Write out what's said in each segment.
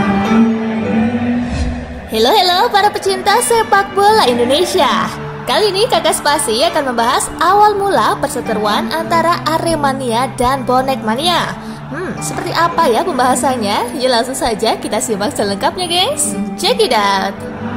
Halo para pecinta sepak bola Indonesia. Kali ini Kakak Spasi akan membahas awal mula perseteruan antara Aremania dan Bonek Mania. Seperti apa ya pembahasannya? Yuk langsung saja kita simak selengkapnya guys. Check it out.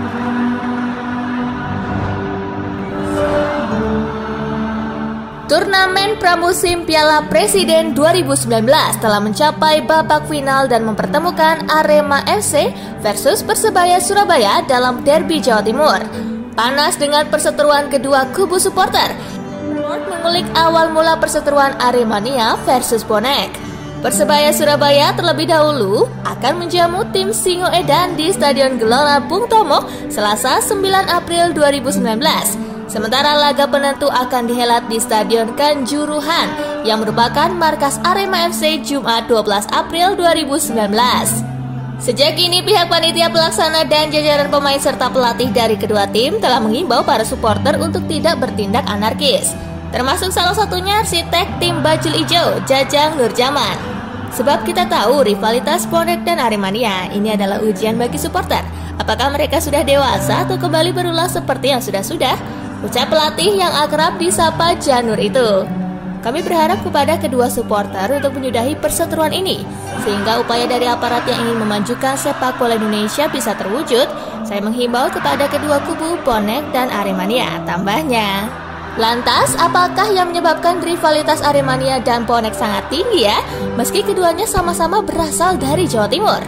Turnamen pramusim Piala Presiden 2019 telah mencapai babak final dan mempertemukan Arema FC versus Persebaya Surabaya dalam derby Jawa Timur. Panas dengan perseteruan kedua kubu supporter. Mengulik awal mula perseteruan Aremania versus Bonek. Persebaya Surabaya terlebih dahulu akan menjamu tim Singo Edan di Stadion Gelora Bung Tomo Selasa 9 April 2019. Sementara laga penentu akan dihelat di Stadion Kanjuruhan yang merupakan markas Arema FC Jumat 12 April 2019. Sejak ini pihak panitia pelaksana dan jajaran pemain serta pelatih dari kedua tim telah mengimbau para supporter untuk tidak bertindak anarkis. Termasuk salah satunya arsitek tim Bajul Ijo, Jajang Nurjaman. Sebab kita tahu rivalitas Bonek dan Aremania ini adalah ujian bagi supporter. Apakah mereka sudah dewasa atau kembali berulah seperti yang sudah-sudah? Ucap pelatih yang akrab disapa Janur itu. Kami berharap kepada kedua supporter untuk menyudahi perseteruan ini, sehingga upaya dari aparat yang ingin memajukan sepak bola Indonesia bisa terwujud. Saya menghimbau kepada kedua kubu Bonek dan Aremania, tambahnya. Lantas, apakah yang menyebabkan rivalitas Aremania dan Bonek sangat tinggi ya? Meski keduanya sama-sama berasal dari Jawa Timur.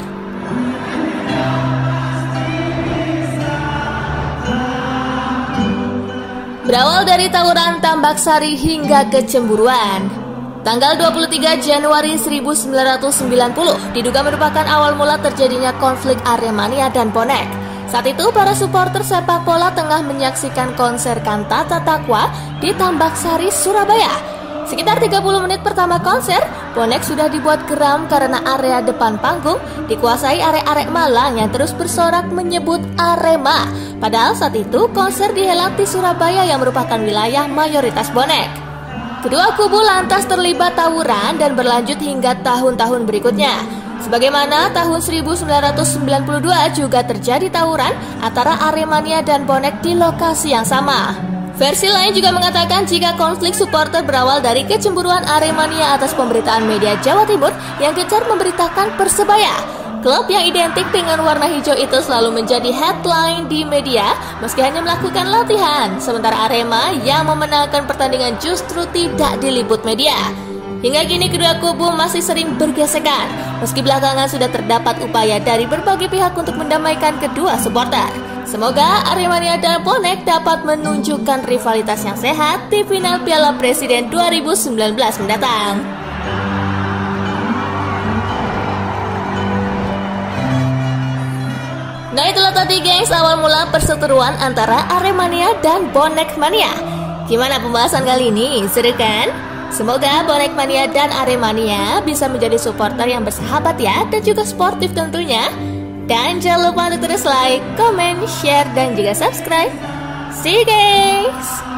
Berawal dari tawuran Tambak Sari hingga kecemburuan. Tanggal 23 Januari 1990 diduga merupakan awal mula terjadinya konflik Aremania dan Bonek. Saat itu para supporter sepak bola tengah menyaksikan konser Kantata Takwa di Tambak Sari, Surabaya. Sekitar 30 menit pertama konser, Bonek sudah dibuat geram karena area depan panggung dikuasai arek-arek Malang yang terus bersorak menyebut Arema. Padahal saat itu konser dihelat di Surabaya yang merupakan wilayah mayoritas Bonek. Kedua kubu lantas terlibat tawuran dan berlanjut hingga tahun-tahun berikutnya. Sebagaimana tahun 1992 juga terjadi tawuran antara Aremania dan Bonek di lokasi yang sama. Versi lain juga mengatakan jika konflik supporter berawal dari kecemburuan Aremania atas pemberitaan media Jawa Timur yang gencar memberitakan Persebaya. Klub yang identik dengan warna hijau itu selalu menjadi headline di media meski hanya melakukan latihan. Sementara Arema yang memenangkan pertandingan justru tidak diliput media. Hingga kini kedua kubu masih sering bergesekan meski belakangan sudah terdapat upaya dari berbagai pihak untuk mendamaikan kedua supporter. Semoga Aremania dan Bonek dapat menunjukkan rivalitas yang sehat di final Piala Presiden 2019 mendatang. Nah itulah tadi gengs awal mula perseteruan antara Aremania dan Bonek Mania. Gimana pembahasan kali ini? Seru kan? Semoga Bonek Mania dan Aremania bisa menjadi supporter yang bersahabat ya, dan juga sportif tentunya. Dan jangan lupa untuk terus like, comment, share, dan juga subscribe. See you guys!